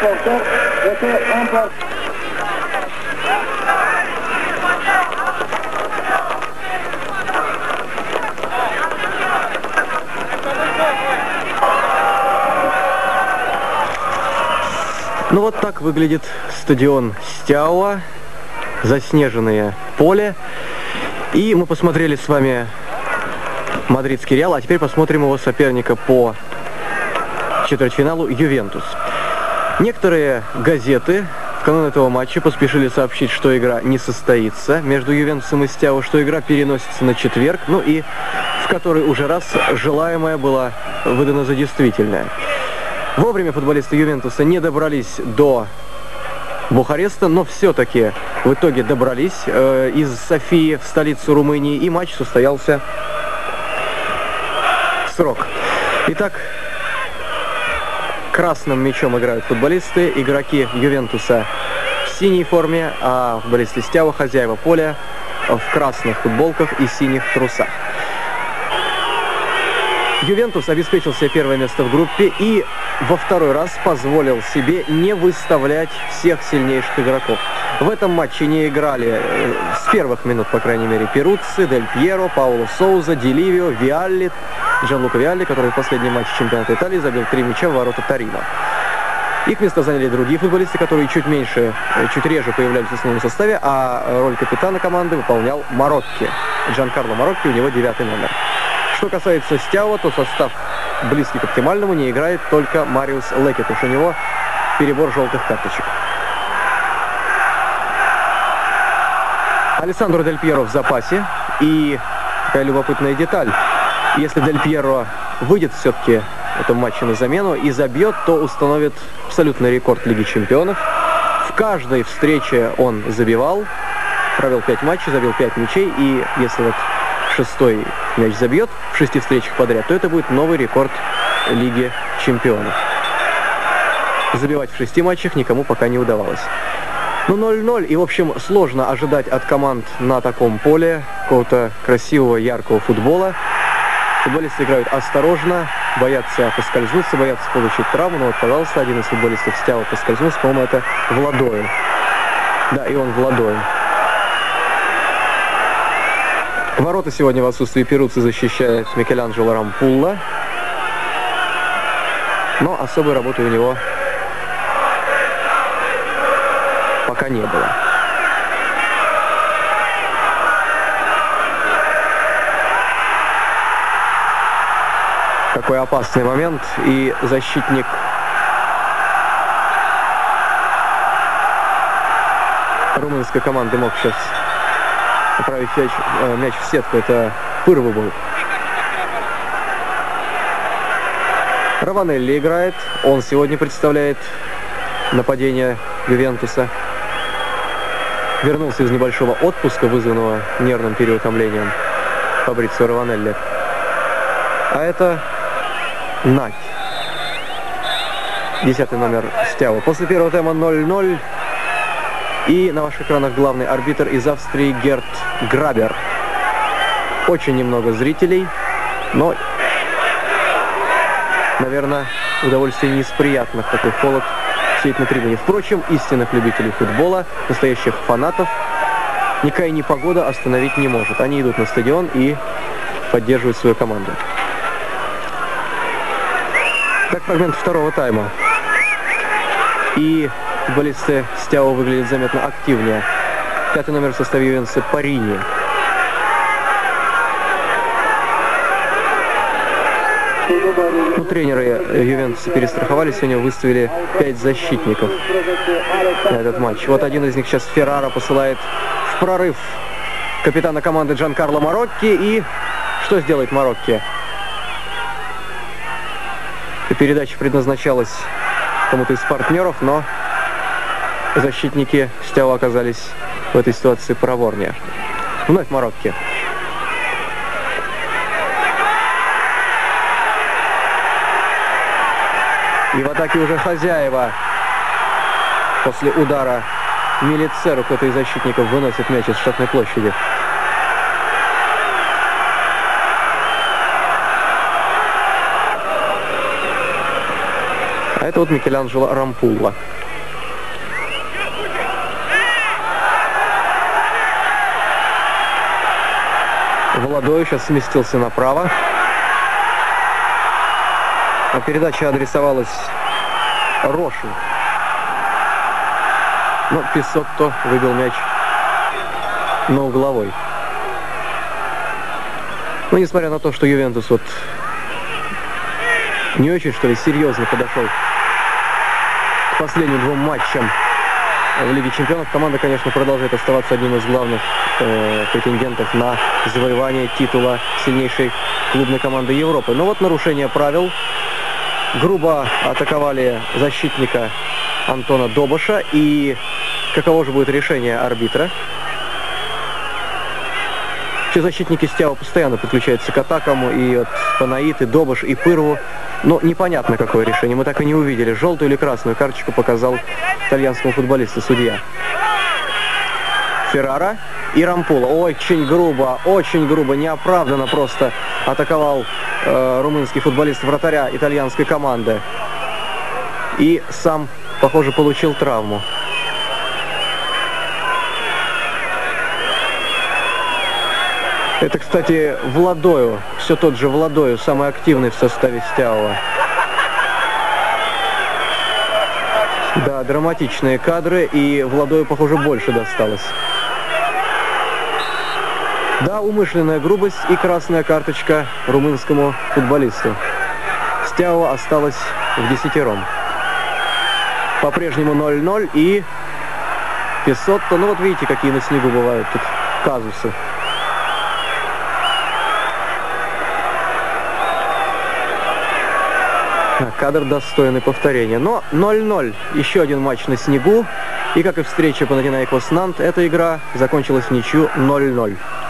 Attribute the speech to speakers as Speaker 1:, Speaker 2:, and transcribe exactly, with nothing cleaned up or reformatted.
Speaker 1: Ну вот так выглядит стадион Стяуа, заснеженное поле. И мы посмотрели с вами мадридский Реал, а теперь посмотрим его соперника по четвертьфиналу Ювентус. Некоторые газеты в канун этого матча поспешили сообщить, что игра не состоится между Ювентусом и Стяуа, что игра переносится на четверг, ну и в который уже раз желаемое было выдано за действительное. Вовремя футболисты Ювентуса не добрались до Бухареста, но все-таки в итоге добрались э, из Софии в столицу Румынии, и матч состоялся в срок. Итак, красным мячом играют футболисты, игроки Ювентуса в синей форме, а футболисты Стяуа, хозяева поля, в красных футболках и синих трусах. Ювентус обеспечил себе первое место в группе и во второй раз позволил себе не выставлять всех сильнейших игроков. В этом матче не играли с первых минут, по крайней мере, Перуцци, Дель Пьеро, Пауло Соуза, Ди Ливио, Виалли, Джанлука Виалли, который в последнем матче чемпионата Италии забил три мяча в ворота Торино. Их место заняли другие футболисты, которые чуть меньше, чуть реже появлялись в основном составе, а роль капитана команды выполнял Марокки. Джанкарло Марокки, у него девятый номер. Что касается Стяуа, то состав близкий к оптимальному, не играет только Мариус Лекетуш. У него перебор желтых карточек. Алессандро Дель Пьеро в запасе. И такая любопытная деталь. Если Дель Пьеро выйдет все-таки в этом матче на замену и забьет, то установит абсолютный рекорд Лиги Чемпионов. В каждой встрече он забивал, провел пять матчей, забил пять мячей. И если вот шестой мяч забьет в шести встречах подряд, то это будет новый рекорд Лиги Чемпионов. Забивать в шести матчах никому пока не удавалось. Ну, ноль ноль, и, в общем, сложно ожидать от команд на таком поле какого-то красивого, яркого футбола. Футболисты играют осторожно, боятся поскользнуться, боятся получить травму. Но вот, пожалуйста, один из футболистов Стяуа поскользнулся, по-моему, это Владоин. Да, и он Владоин. Ворота сегодня в отсутствии Перуцци защищает Микеланджело Рампулла. Но особой работы у него пока не было. Какой опасный момент. И защитник румынской команды мог сейчас направить мяч, э, мяч в сетку. Это Пырву был. Раванелли играет. Он сегодня представляет нападение Ювентуса. Вернулся из небольшого отпуска, вызванного нервным переутомлением, Фабрицио Раванелли. А это Нать. Десятый номер Стяуа. После первого тайма ноль ноль. И на ваших экранах главный арбитр из Австрии Герт Грабер. Очень немного зрителей, но, наверное, удовольствие не из приятных, такой холод сидеть на трибуне. Впрочем, истинных любителей футбола, настоящих фанатов, никакая непогода остановить не может. Они идут на стадион и поддерживают свою команду. Так, фрагмент второго тайма. И футболисты Стяуа выглядят заметно активнее. Пятый номер в составе Ювентуса Парини. Ну, тренеры Ювентуса перестраховались, сегодня выставили пять защитников на этот матч. Вот один из них сейчас Феррара посылает в прорыв капитана команды Джанкарло Марокки. И что сделает Марокки? Передача предназначалась кому-то из партнеров, но защитники Стяуа оказались в этой ситуации проворнее. Вновь Марокки. И в атаке уже хозяева. После удара Милицеру кто-то из защитников выносит мяч из штрафной площади. А это вот Микеланджело Рампулла. Владой сейчас сместился направо. А передача адресовалась Рошу. Но Писсотто выбил мяч на угловой. Но несмотря на то, что Ювентус вот не очень, что ли, серьезно подошел к последним двум матчам в Лиге Чемпионов, команда, конечно, продолжает оставаться одним из главных э, претендентов на завоевание титула сильнейшей клубной команды Европы. Но вот нарушение правил. Грубо атаковали защитника Антона Добоша. И каково же будет решение арбитра? Все защитники Стяо постоянно подключаются к атакам. И от Панаит, и Добош, и Пырву. Но непонятно, какое решение. Мы так и не увидели. Желтую или красную карточку показал итальянскому футболисту судья. Феррара и Рампулла. Очень грубо, очень грубо, неоправданно просто атаковал э, румынский футболист вратаря итальянской команды. И сам, похоже, получил травму. Это, кстати, Владою, все тот же Владою, самый активный в составе Стяо. Да, драматичные кадры, и Владою, похоже, больше досталось. Да, умышленная грубость и красная карточка румынскому футболисту. Стяо осталось в десятером. По-прежнему ноль ноль, и Писсотто, ну вот видите, какие на снегу бывают тут казусы. Кадр достойный повторения. Но ноль ноль. Еще один матч на снегу. И как и встреча Панатинаикос Нант, эта игра закончилась в ничью ноль ноль.